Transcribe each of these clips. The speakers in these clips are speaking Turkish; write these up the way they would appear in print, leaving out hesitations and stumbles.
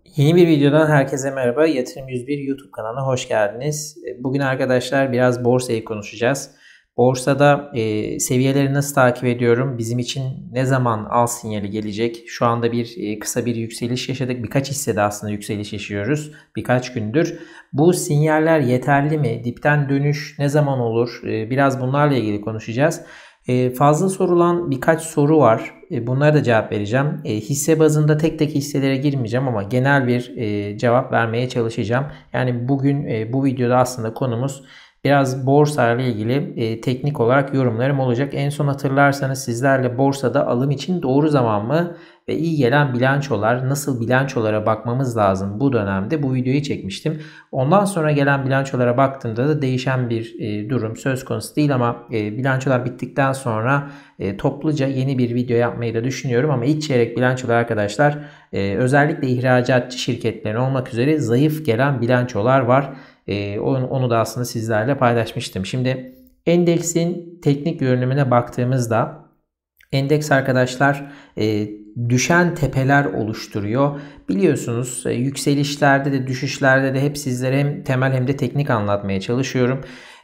Yeni bir videodan herkese merhaba. Yatırım 101 YouTube kanalına hoş geldiniz. Bugün arkadaşlar biraz borsayı konuşacağız. Borsada seviyeleri nasıl takip ediyorum? Bizim için ne zaman al sinyali gelecek? Şu anda kısa bir yükseliş yaşadık. Birkaç hissede aslında yükseliş yaşıyoruz birkaç gündür. Bu sinyaller yeterli mi? Dipten dönüş ne zaman olur? Biraz bunlarla ilgili konuşacağız. Fazla sorulan birkaç soru var. Bunlara da cevap vereceğim. Hisse bazında tek tek hisselere girmeyeceğim ama genel bir cevap vermeye çalışacağım. Yani bugün bu videoda aslında konumuz biraz borsa ile ilgili teknik olarak yorumlarım olacak. En son hatırlarsanız sizlerle borsada alım için doğru zaman mı ve iyi gelen bilançolar, nasıl bilançolara bakmamız lazım bu dönemde bu videoyu çekmiştim. Ondan sonra gelen bilançolara baktığımda da değişen bir durum söz konusu değil ama bilançolar bittikten sonra topluca yeni bir video yapmayı da düşünüyorum ama ilk çeyrek bilançolar arkadaşlar özellikle ihracatçı şirketlerin olmak üzere zayıf gelen bilançolar var. Onu da aslında sizlerle paylaşmıştım. Şimdi endeksin teknik görünümüne baktığımızda endeks arkadaşlar düşen tepeler oluşturuyor. Biliyorsunuz yükselişlerde de düşüşlerde de hep sizlere hem temel hem de teknik anlatmaya çalışıyorum.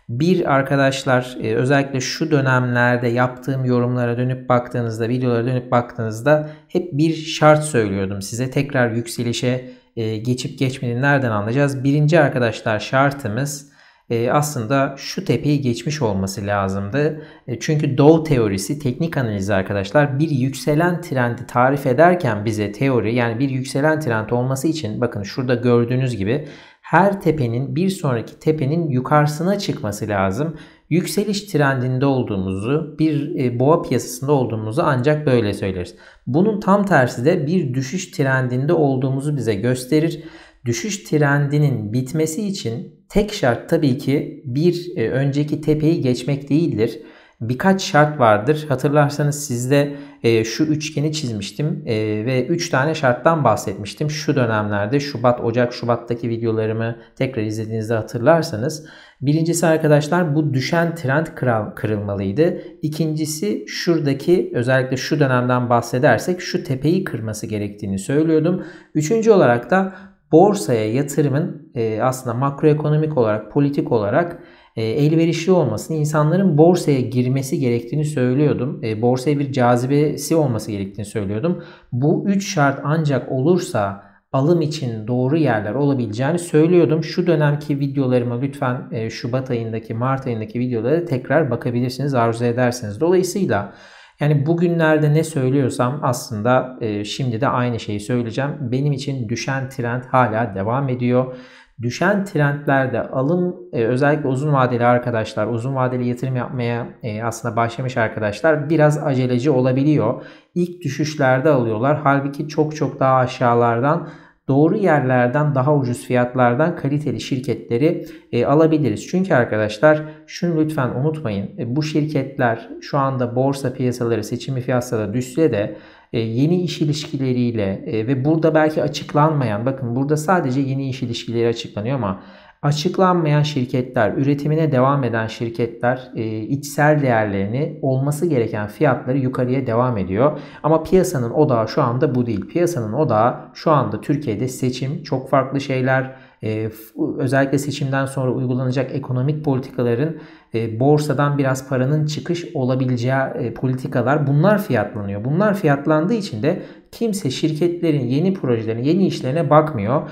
Arkadaşlar özellikle şu dönemlerde yaptığım yorumlara dönüp baktığınızda, videolara dönüp baktığınızda hep bir şart söylüyordum size. Tekrar yükselişe geçip geçmediğini nereden anlayacağız? Birinci arkadaşlar şartımız aslında şu tepeyi geçmiş olması lazımdı. Çünkü Dow teorisi, teknik analizi arkadaşlar bir yükselen trendi tarif ederken bize teori, yani bir yükselen trend olması için bakın şurada gördüğünüz gibi her tepenin bir sonraki tepenin yukarısına çıkması lazım. Yükseliş trendinde olduğumuzu, bir boğa piyasasında olduğumuzu ancak böyle söyleriz. Bunun tam tersi de bir düşüş trendinde olduğumuzu bize gösterir. Düşüş trendinin bitmesi için tek şart tabii ki bir önceki tepeyi geçmek değildir. Birkaç şart vardır. Hatırlarsanız sizde şu üçgeni çizmiştim ve 3 tane şarttan bahsetmiştim. Şu dönemlerde Şubat'taki videolarımı tekrar izlediğinizde hatırlarsanız. Birincisi arkadaşlar bu düşen trend kırılmalıydı. İkincisi şuradaki özellikle şu dönemden bahsedersek şu tepeyi kırması gerektiğini söylüyordum. Üçüncü olarak da borsaya yatırımın aslında makroekonomik olarak, politik olarak elverişli olmasını, insanların borsaya girmesi gerektiğini söylüyordum. Borsaya bir cazibesi olması gerektiğini söylüyordum. Bu üç şart ancak olursa alım için doğru yerler olabileceğini söylüyordum. Şu dönemki videolarıma lütfen Şubat ayındaki, Mart ayındaki videolara tekrar bakabilirsiniz arzu ederseniz. Dolayısıyla yani bugünlerde ne söylüyorsam aslında şimdi de aynı şeyi söyleyeceğim. Benim için düşen trend hala devam ediyor. Düşen trendlerde alım özellikle uzun vadeli arkadaşlar, uzun vadeli yatırım yapmaya aslında başlamış arkadaşlar biraz aceleci olabiliyor. İlk düşüşlerde alıyorlar. Halbuki çok daha aşağılardan doğru yerlerden daha ucuz fiyatlardan kaliteli şirketleri alabiliriz. Çünkü arkadaşlar şunu lütfen unutmayın. Bu şirketler şu anda borsa piyasaları seçimi fiyatları düşse de yeni iş ilişkileriyle ve burada belki açıklanmayan, bakın burada sadece yeni iş ilişkileri açıklanıyor ama açıklanmayan şirketler, üretimine devam eden şirketler içsel değerlerini, olması gereken fiyatları yukarıya devam ediyor. Ama piyasanın odağı şu anda bu değil. Piyasanın odağı şu anda Türkiye'de seçim, çok farklı şeyler, özellikle seçimden sonra uygulanacak ekonomik politikaların borsadan biraz paranın çıkış olabileceği politikalar, bunlar fiyatlanıyor. Bunlar fiyatlandığı için de kimse şirketlerin yeni projelerine, yeni işlerine bakmıyor.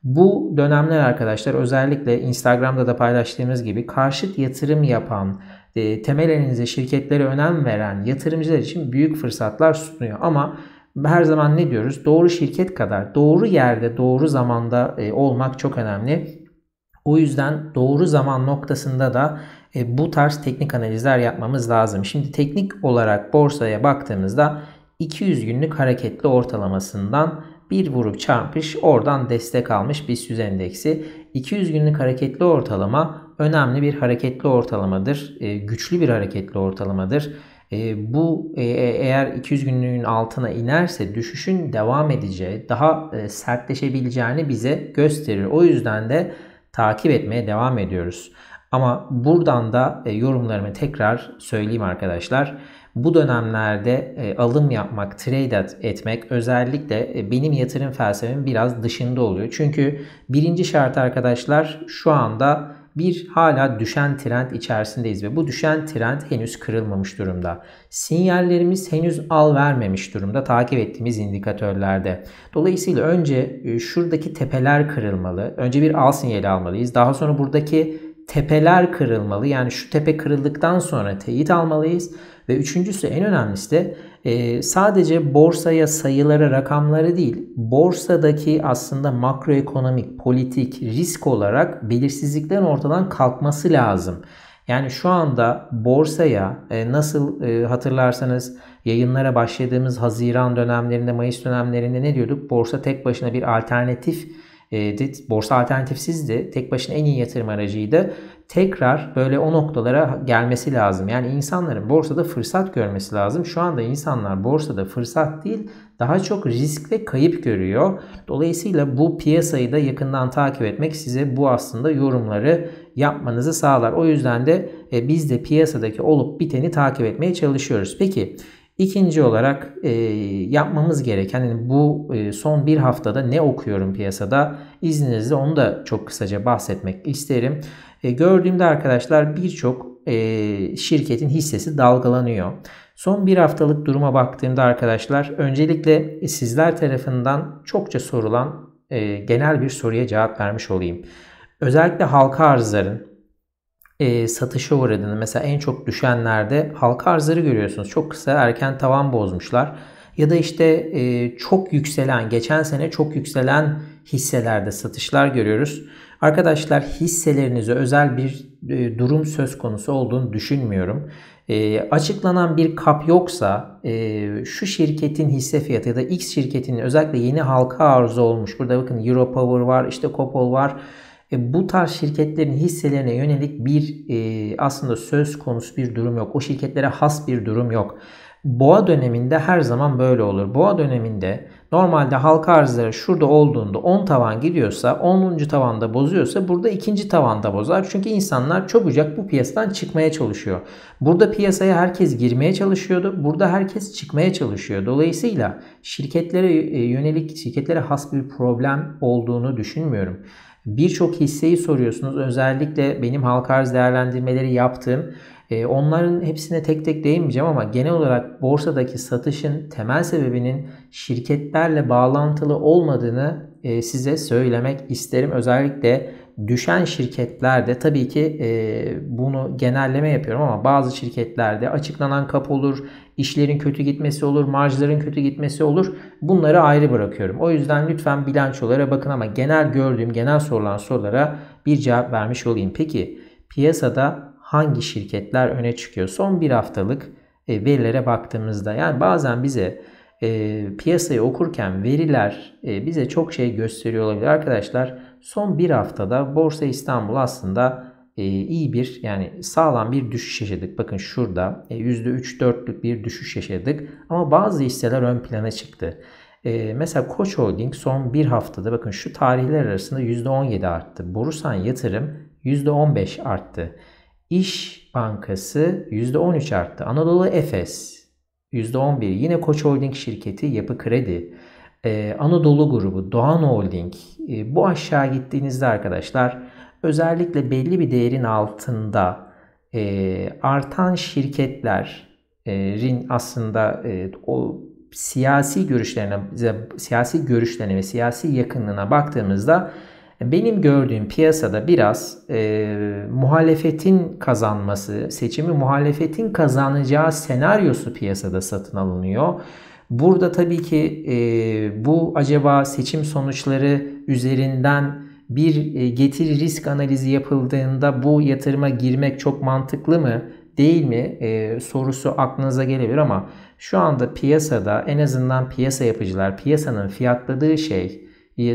Bu dönemler arkadaşlar özellikle Instagram'da da paylaştığımız gibi karşıt yatırım yapan, temel analize şirketlere önem veren yatırımcılar için büyük fırsatlar sunuyor. Ama her zaman ne diyoruz? Doğru şirket kadar doğru yerde, doğru zamanda olmak çok önemli. O yüzden doğru zaman noktasında da bu tarz teknik analizler yapmamız lazım. Şimdi teknik olarak borsaya baktığımızda 200 günlük hareketli ortalamasından bir vurup çarpış, oradan destek almış BIST 100 endeksi. 200 günlük hareketli ortalama önemli bir hareketli ortalamadır. Güçlü bir hareketli ortalamadır. Bu eğer 200 günlüğün altına inerse düşüşün devam edeceği, daha sertleşebileceğini bize gösterir. O yüzden de takip etmeye devam ediyoruz. Ama buradan da yorumlarımı tekrar söyleyeyim arkadaşlar. Bu dönemlerde alım yapmak, trade etmek özellikle benim yatırım felsefemin biraz dışında oluyor. Çünkü birinci şart arkadaşlar, şu anda hala düşen trend içerisindeyiz ve bu düşen trend henüz kırılmamış durumda. Sinyallerimiz henüz al vermemiş durumda takip ettiğimiz indikatörlerde. Dolayısıyla önce şuradaki tepeler kırılmalı. Önce bir al sinyali almalıyız. Daha sonra buradaki tepeler kırılmalı. Yani şu tepe kırıldıktan sonra teyit almalıyız. Ve üçüncüsü, en önemlisi de sadece borsaya, sayılara, rakamları değil, borsadaki aslında makroekonomik, politik risk olarak belirsizliklerin ortadan kalkması lazım. Yani şu anda borsaya nasıl hatırlarsanız yayınlara başladığımız Haziran dönemlerinde, Mayıs dönemlerinde ne diyorduk? Borsa tek başına bir alternatif. Borsa alternatifsizdi. Tek başına en iyi yatırım aracıydı. Tekrar böyle o noktalara gelmesi lazım. Yani insanların borsada fırsat görmesi lazım. Şu anda insanlar borsada fırsat değil, daha çok risk ve kayıp görüyor. Dolayısıyla bu piyasayı da yakından takip etmek size bu aslında yorumları yapmanızı sağlar. O yüzden de biz de piyasadaki olup biteni takip etmeye çalışıyoruz. Peki, İkinci olarak yapmamız gereken, yani bu son bir haftada ne okuyorum piyasada, izninizle onu da çok kısaca bahsetmek isterim. Gördüğümde arkadaşlar birçok şirketin hissesi dalgalanıyor. Son bir haftalık duruma baktığımda arkadaşlar, öncelikle sizler tarafından çokça sorulan genel bir soruya cevap vermiş olayım. Özellikle halka arzların satışa uğradığını, mesela en çok düşenlerde halka arzları görüyorsunuz. Çok kısa erken tavan bozmuşlar. Ya da işte çok yükselen, geçen sene çok yükselen hisselerde satışlar görüyoruz. Arkadaşlar, hisselerinize özel bir durum söz konusu olduğunu düşünmüyorum. Açıklanan bir kap yoksa şu şirketin hisse fiyatı ya da X şirketinin özellikle yeni halka arz olmuş. Burada bakın Europower var, işte Kopol var. Bu tarz şirketlerin hisselerine yönelik bir aslında söz konusu bir durum yok. O şirketlere has bir durum yok. Boğa döneminde her zaman böyle olur. Boğa döneminde normalde halka arzları şurada olduğunda 10 tavan gidiyorsa, 10. tavanda bozuyorsa burada ikinci tavanda bozar. Çünkü insanlar çabucak bu piyasadan çıkmaya çalışıyor. Burada piyasaya herkes girmeye çalışıyordu. Burada herkes çıkmaya çalışıyor. Dolayısıyla şirketlere yönelik, şirketlere has bir problem olduğunu düşünmüyorum. Birçok hisseyi soruyorsunuz. Özellikle benim halka arz değerlendirmeleri yaptığım, onların hepsine tek tek değinmeyeceğim ama genel olarak borsadaki satışın temel sebebinin şirketlerle bağlantılı olmadığını size söylemek isterim. Özellikle düşen şirketlerde tabii ki bunu genelleme yapıyorum ama bazı şirketlerde açıklanan kap olur, işlerin kötü gitmesi olur, marjların kötü gitmesi olur. Bunları ayrı bırakıyorum. O yüzden lütfen bilançolara bakın ama genel sorulan sorulara bir cevap vermiş olayım. Peki piyasada hangi şirketler öne çıkıyor? Son bir haftalık verilere baktığımızda, yani bazen bize piyasayı okurken veriler bize çok şey gösteriyor olabilir. Arkadaşlar, son bir haftada Borsa İstanbul aslında iyi bir, yani sağlam bir düşüş yaşadık. Bakın şurada %3-4'lük bir düşüş yaşadık ama bazı hisseler ön plana çıktı. Mesela Koç Holding son bir haftada bakın şu tarihler arasında %17 arttı. Borusan Yatırım %15 arttı. İş Bankası %13 arttı. Anadolu Efes %11. Yine Koç Holding şirketi, Yapı Kredi, Anadolu Grubu, Doğan Holding. Bu aşağı gittiğinizde arkadaşlar, özellikle belli bir değerin altında artan şirketlerin aslında o siyasi görüşlerine ve siyasi yakınlığına baktığımızda benim gördüğüm piyasada biraz muhalefetin kazanması, seçimi muhalefetin kazanacağı senaryosu piyasada satın alınıyor. Burada tabii ki bu acaba seçim sonuçları üzerinden bir getiri risk analizi yapıldığında bu yatırıma girmek çok mantıklı mı değil mi sorusu aklınıza gelebilir ama şu anda piyasada en azından piyasa yapıcılar, piyasanın fiyatladığı şey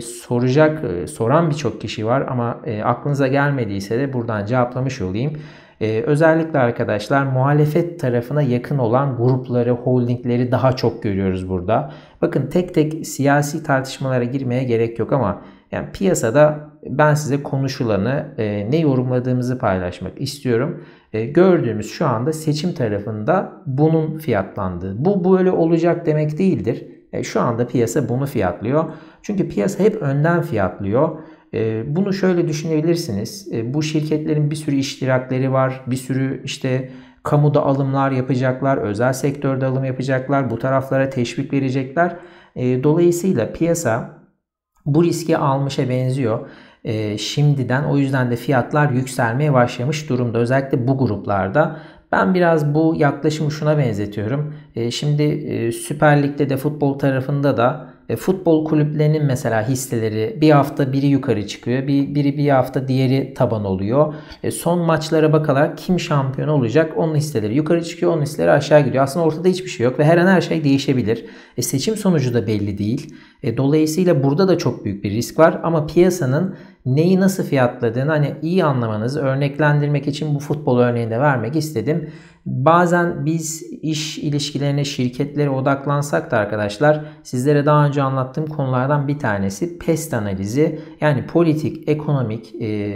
soran birçok kişi var ama aklınıza gelmediyse de buradan cevaplamış olayım. Özellikle arkadaşlar muhalefet tarafına yakın olan grupları, holdingleri daha çok görüyoruz burada. Bakın tek tek siyasi tartışmalara girmeye gerek yok ama yani piyasada ben size konuşulanı, ne yorumladığımızı paylaşmak istiyorum. Gördüğümüz şu anda seçim tarafında bunun fiyatlandığı. Bu böyle olacak demek değildir. Şu anda piyasa bunu fiyatlıyor. Çünkü piyasa hep önden fiyatlıyor. Bunu şöyle düşünebilirsiniz. Bu şirketlerin bir sürü iştirakleri var. Bir sürü işte kamuda alımlar yapacaklar. Özel sektörde alım yapacaklar. Bu taraflara teşvik verecekler. Dolayısıyla piyasa bu riski almışa benziyor. Şimdiden o yüzden de fiyatlar yükselmeye başlamış durumda. Özellikle bu gruplarda. Ben biraz bu yaklaşımı şuna benzetiyorum. Şimdi Süper Lig'de de futbol tarafında da futbol kulüplerinin mesela hisseleri bir hafta biri yukarı çıkıyor. Biri bir hafta diğeri taban oluyor. Son maçlara bakarak kim şampiyon olacak onun hisseleri yukarı çıkıyor, onun hisseleri aşağı gidiyor. Aslında ortada hiçbir şey yok ve her an her şey değişebilir. Seçim sonucu da belli değil. Dolayısıyla burada da çok büyük bir risk var ama piyasanın neyi nasıl fiyatladığını hani iyi anlamanızı örneklendirmek için bu futbol örneğini de vermek istedim. Bazen biz iş ilişkilerine, şirketlere odaklansak da arkadaşlar sizlere daha önce anlattığım konulardan bir tanesi PEST analizi. Yani politik, ekonomik,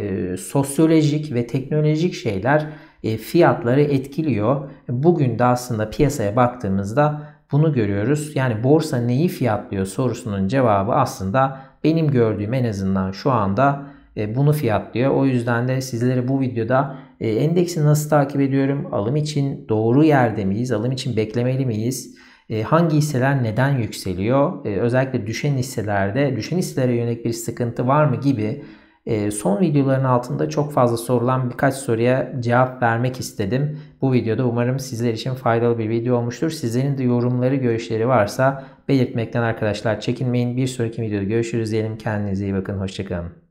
sosyolojik ve teknolojik şeyler fiyatları etkiliyor. Bugün de aslında piyasaya baktığımızda bunu görüyoruz. Yani borsa neyi fiyatlıyor sorusunun cevabı aslında benim gördüğüm en azından şu anda bunu fiyatlıyor. O yüzden de sizlere bu videoda endeksi nasıl takip ediyorum? Alım için doğru yerde miyiz? Alım için beklemeli miyiz? Hangi hisseler neden yükseliyor? Özellikle düşen hisselere yönelik bir sıkıntı var mı gibi son videoların altında çok fazla sorulan birkaç soruya cevap vermek istedim. Bu videoda umarım sizler için faydalı bir video olmuştur. Sizlerin de yorumları, görüşleri varsa belirtmekten arkadaşlar çekinmeyin. Bir sonraki videoda görüşürüz diyelim. Kendinize iyi bakın. Hoşçakalın.